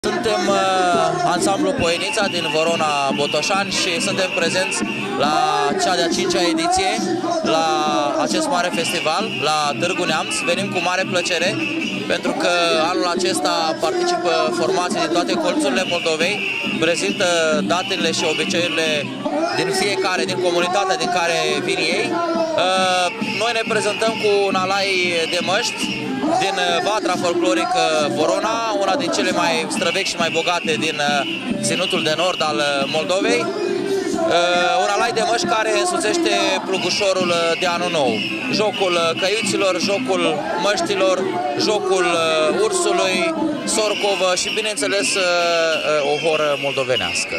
Suntem ansamblul Poienița din Vorona Botoșani și suntem prezenți la cea de-a 5-a ediție la acest mare festival, la Târgu Neamț. Venim cu mare plăcere pentru că anul acesta participă formații din toate colțurile Moldovei, prezintă datele și obiceiurile din fiecare, din comunitatea din care vin ei. Noi ne prezentăm cu un alai de măști din vatra folclorică Vorona, una din cele mai străvechi și mai bogate din ținutul de nord al Moldovei. Un alai de măști care însuțește plugușorul de anul nou. Jocul căiuților, jocul măștilor, jocul ursului, sorcovă și, bineînțeles, o horă moldovenească.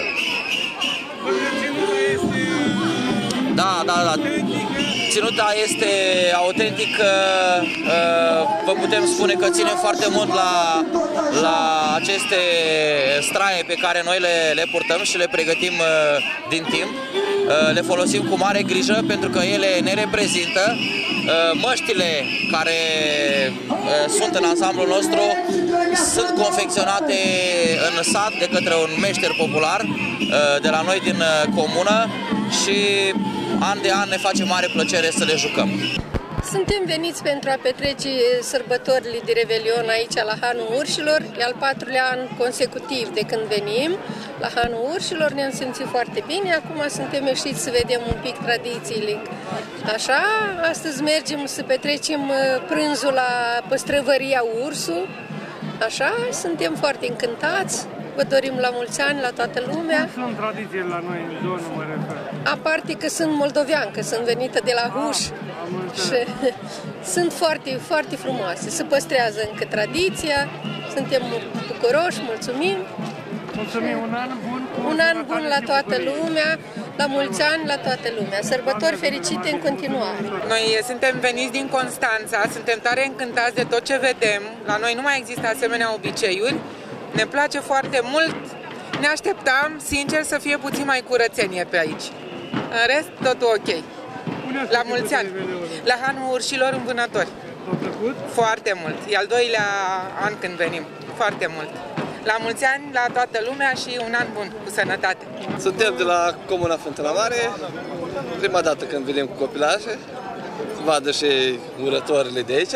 Da. Ținuta este autentică, vă putem spune că ținem foarte mult la aceste straie pe care noi le purtăm și le pregătim din timp. Le folosim cu mare grijă pentru că ele ne reprezintă. Măștile care sunt în ansamblul nostru sunt confecționate în sat de către un meșter popular de la noi din comună și an de an ne face mare plăcere să le jucăm. Suntem veniți pentru a petrece sărbătorile de Revelion aici la Hanul Urșilor. E al 4-lea an consecutiv de când venim la Hanul Urșilor. Ne-am simțit foarte bine. Acum suntem ieșiți să vedem un pic tradițiile. Așa, astăzi mergem să petrecem prânzul la păstrăvăria Ursu. Așa, suntem foarte încântați. Vă dorim la mulți ani, la toată lumea. Cum sunt tradițiile la noi în zonă, mă refer? Aparte că sunt moldovean, că sunt venită de la Huș și sunt foarte, foarte frumoase. Se păstrează încă tradiția, suntem bucuroși, mulțumim. Mulțumim, un an bun. Un an bun la toată lumea, la mulți ani la toată lumea. Sărbători fericite în continuare. Noi suntem veniți din Constanța, suntem tare încântați de tot ce vedem. La noi nu mai există asemenea obiceiuri. Ne place foarte mult, ne așteptam, sincer, să fie puțin mai curățenie pe aici. În rest, totul ok. La mulți ani. La Hanul Urșilor în Vânători. V-a plăcut? Foarte mult. E al 2-lea an când venim. Foarte mult. La mulți ani, la toată lumea și un an bun, cu sănătate. Suntem de la Comuna Fântâna Mare. Prima dată când venim cu copilașe, să vadă și urătorile de aici.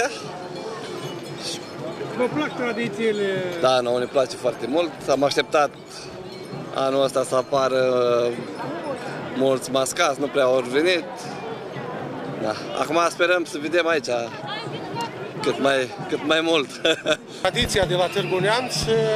Vă plac tradițiile? Da, nouă ne place foarte mult. Am așteptat anul ăsta să apară mulți mascați, nu prea au venit. Da. Acum sperăm să vedem aici cât mai mult. Tradiția de la Târgu Neamț,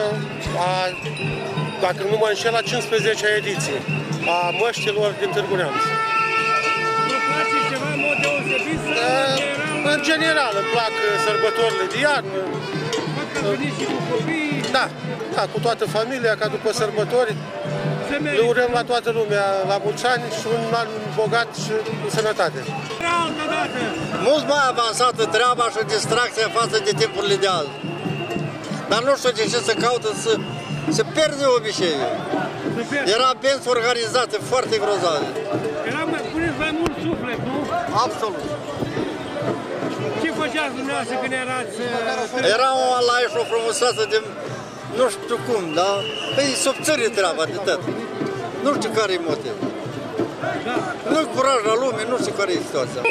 dacă nu mă înșel, la 15-a ediție a măștilor din Târgu Neamț. Vă place ceva în mod deosebit? În general, îmi plac sărbătorile de iarnă. Veniți și cu copiii? Da, cu toată familia, ca după sărbători. Le urăm la toată lumea la mulți ani și un an bogat și cu sănătate. Mult mai avansată treaba și distracția față de timpurile de azi. Dar nu știu de ce se caută să pierde obiceiul. Era benzi organizate, foarte grozave. Puneți mai mult suflet, nu? Absolut. Ce făceați dumneavoastră când erați... Era o alai și o frumusețe de... nu știu cum, da? Păi subțire treaba de tot. Nu știu care e motiv. Nu-i curaj la lume, nu știu care e situația.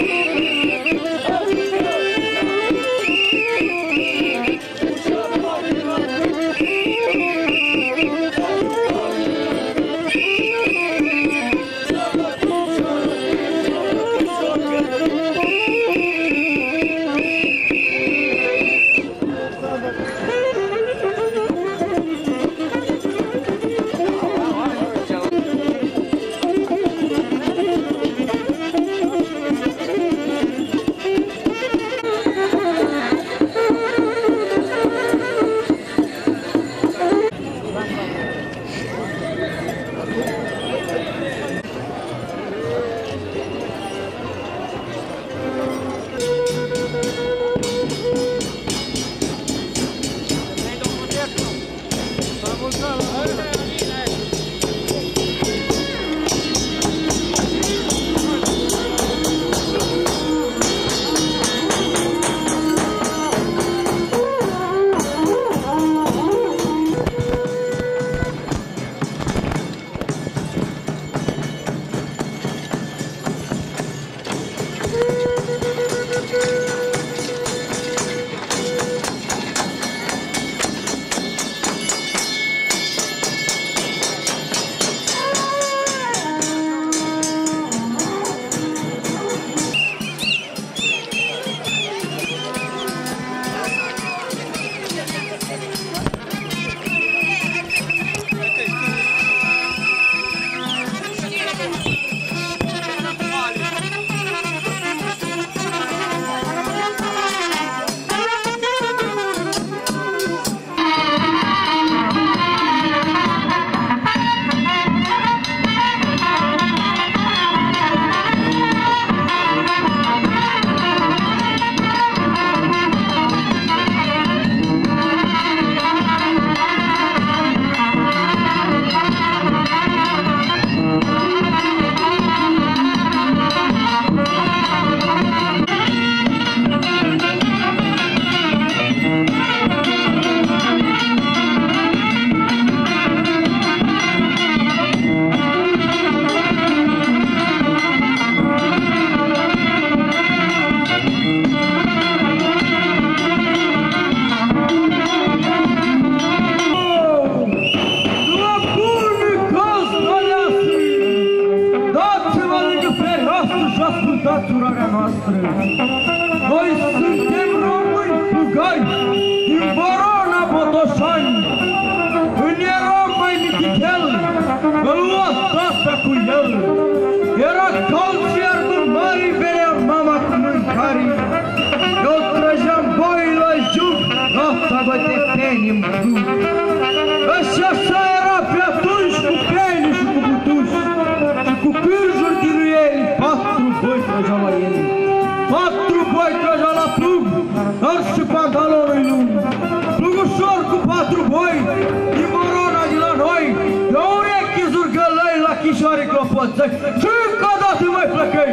înfățurarea noastră. Noi suntem români fugari din Vorona, Botoșani. Când eram mai mitichel, îl lua tata cu el. Era cald și iarbă mare, venea mama cu mâncare. Eu trăgeam boi la juc, noaptea bătepeni-mi duc. Și așa era pe atunci cu peni și cu butuși. Și cu cârjuri din ruieli, 4 boi trăgeau la ele. 4 boi trăgeau la plug, dar și pantalonul lung. Plugușor cu 4 boi, din Vorona de la noi, de urechi zurgălăi la chișoare clopoțăi. Și încă o dată mai plăcăi!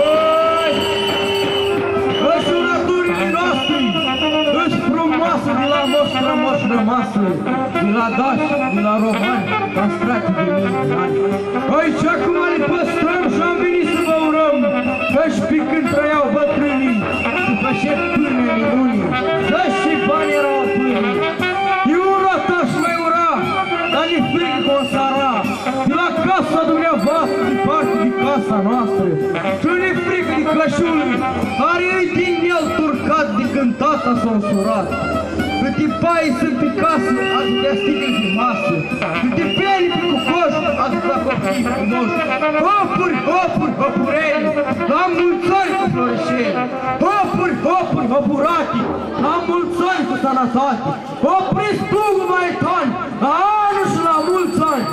Înșurăturile noastre îți frumoasă de la moștra moș rămasă, de la dași, de la romani, castrate de mii de ani. Aici acum le păstrăm și am venit să vă urăm, că-și pe când trăiau bătrânii, după ce pâine minunii, să-și și bani erau pâinii. E urat aș mai ura, dar ne frică că o sara, de la casa dumneavoastră, de parte de casa noastră. Și ne frică de cășului, care e din el turcat de când tata s-a însurat. Câte paie sunt pe casă, atâtea sticle de masă. Câte peli pe cucoș, atâta copii frumoși. Hopuri, hopuri, hopureli, la mulți ani cu florișeli. Hopuri, hopuri, hopurati, la mulți ani cu sănătate. Opriți plugul mai tani, la anul și la mulți ani.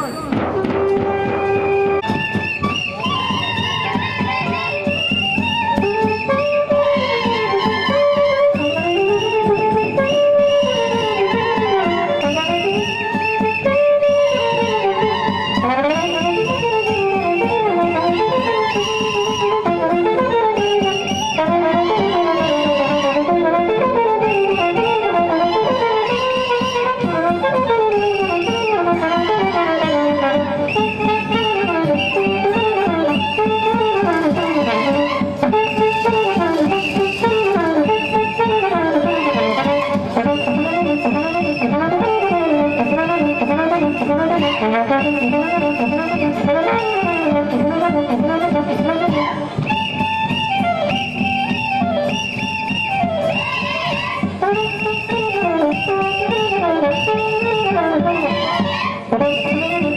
Thank you.